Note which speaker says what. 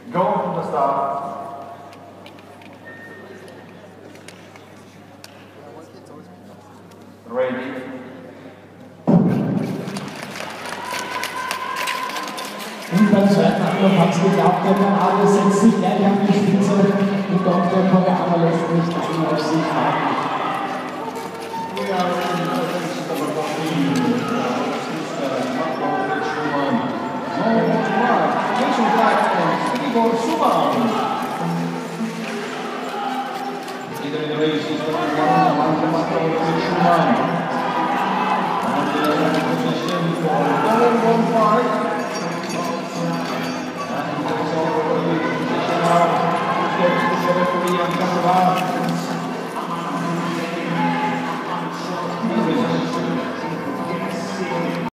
Speaker 1: Go from the start. Ready.
Speaker 2: Und beim zweiten Anlauf hat es geklappt, der Bernardo setzt sich gleich an die Spitze und Dr. Koreaner lässt nicht ein auf sich warten.
Speaker 1: Leader in the race is number 1, Schumann.